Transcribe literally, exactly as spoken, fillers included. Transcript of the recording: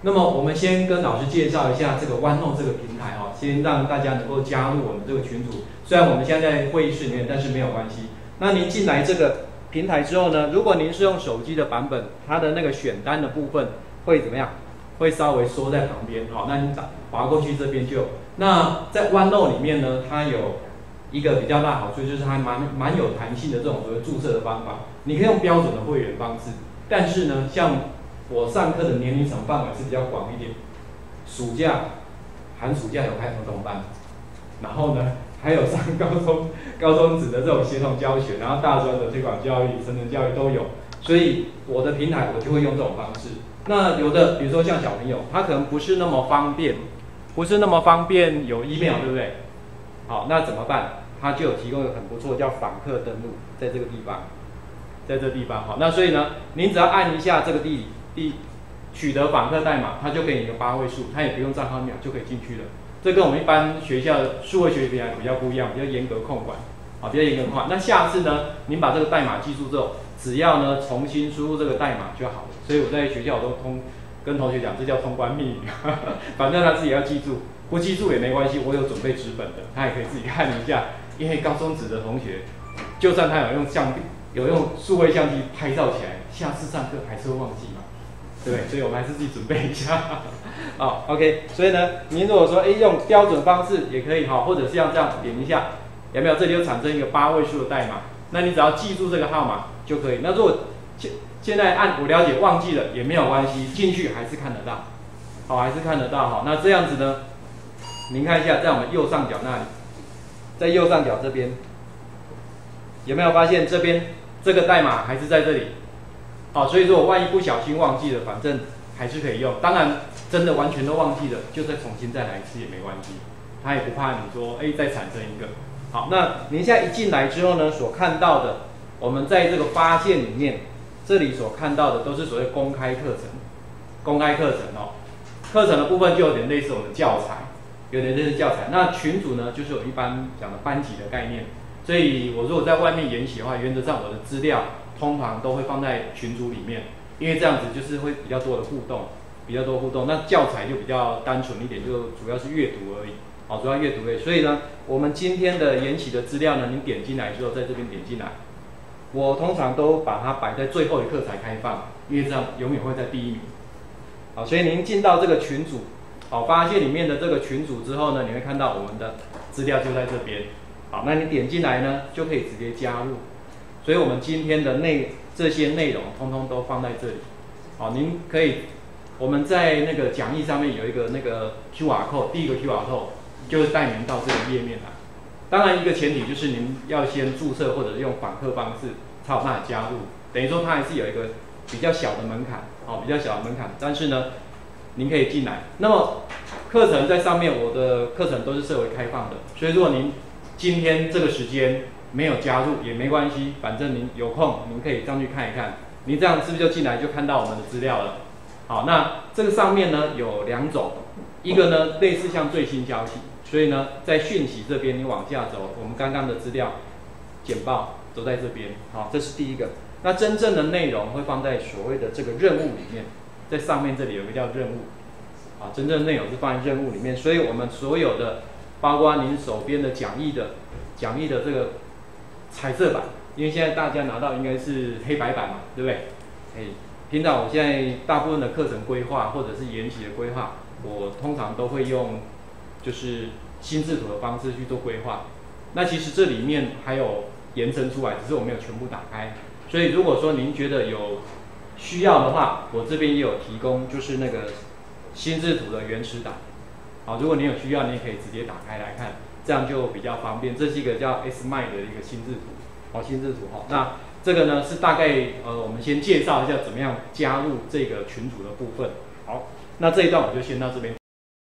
那么我们先跟老师介绍一下这个 OneNote 这个平台哈，先让大家能够加入我们这个群组。虽然我们现在在会议室里面，但是没有关系。那您进来这个平台之后呢，如果您是用手机的版本，它的那个选单的部分会怎么样？会稍微缩在旁边，好，那你打滑过去这边就有。那在 OneNote 里面呢，它有一个比较大好处，就是它蛮蛮有弹性的这种所谓注册的方法，你可以用标准的会员方式，但是呢，像我上课的年龄层范围是比较广一点，暑假、寒暑假有开儿童班，然后呢，还有上高中、高中职的这种协同教学，然后大专的推广教育、成人教育都有，所以我的平台我就会用这种方式。那有的，比如说像小朋友，他可能不是那么方便，不是那么方便有 email， 对不对？好，那怎么办？他就有提供一个很不错叫访客登录，在这个地方，在这个地方好，那所以呢，您只要按一下这个地地取得访客代码，它就给你一个八位数，它也不用账号密码就可以进去了。这跟我们一般学校的数位学习平台比较不一样，比较严格控管，啊，比较严格控管。那下次呢，您把这个代码记住之后，只要呢重新输入这个代码就好了。所以我在学校我都通跟同学讲，这叫通关密语，反正他自己要记住，不记住也没关系，我有准备纸本的，他也可以自己看一下。因为高中职的同学，就算他有用相有用数位相机拍照起来，下次上课还是会忘记嘛，对不对？所以我们还是自己准备一下。好 ，OK， 所以呢，您如果说，哎，用标准方式也可以哈，或者是像这样点一下，有没有？这里就产生一个八位数的代码，那你只要记住这个号码就可以。那如果现现在按我了解忘记了也没有关系，进去还是看得到，好，还是看得到哈。那这样子呢，您看一下，在我们右上角那里，在右上角这边，有没有发现这边这个代码还是在这里？好，所以说我万一不小心忘记了，反正还是可以用。当然，真的完全都忘记了，就再重新再来一次也没关系。他也不怕你说，哎，再产生一个。好，那您现在一进来之后呢，所看到的，我们在这个发现里面，这里所看到的都是所谓公开课程，公开课程哦。课程的部分就有点类似我们的教材，有点类似教材。那群组呢，就是我一般讲的班级的概念。所以我如果在外面研习的话，原则上我的资料通常都会放在群组里面，因为这样子就是会比较多的互动，比较多互动。那教材就比较单纯一点，就主要是阅读而已，好，主要阅读而已。所以呢，我们今天的研习的资料呢，您点进来之后，在这边点进来，我通常都把它摆在最后一课才开放，因为这样永远会在第一名。好，所以您进到这个群组，好，发现里面的这个群组之后呢，你会看到我们的资料就在这边。好，那你点进来呢，就可以直接加入。所以我们今天的内这些内容，通通都放在这里。好，您可以，我们在那个讲义上面有一个那个 Q R code， 第一个 Q R code 就是带您到这个页面来。当然，一个前提就是您要先注册或者是用访客方式才有办法加入。等于说它还是有一个比较小的门槛，好，比较小的门槛。但是呢，您可以进来。那么课程在上面，我的课程都是设为开放的，所以如果您今天这个时间没有加入也没关系，反正您有空您可以上去看一看。您这样是不是就进来就看到我们的资料了？好，那这个上面呢有两种，一个呢类似像最新消息，所以呢在讯息这边你往下走，我们刚刚的资料简报都在这边。好，这是第一个。那真正的内容会放在所谓的这个任务里面，在上面这里有一个叫任务，啊，真正的内容是放在任务里面，所以我们所有的。包括您手边的讲义的讲义的这个彩色版，因为现在大家拿到应该是黑白版嘛，对不对？哎，平常我现在大部分的课程规划或者是研习的规划，我通常都会用就是心智图的方式去做规划。那其实这里面还有延伸出来，只是我没有全部打开。所以如果说您觉得有需要的话，我这边也有提供，就是那个心智图的原始档。好，如果你有需要，你也可以直接打开来看，这样就比较方便。这是一个叫 S M I 的一个心智图，好，心智图哈。那这个呢是大概呃，我们先介绍一下怎么样加入这个群组的部分。好，那这一段我就先到这边。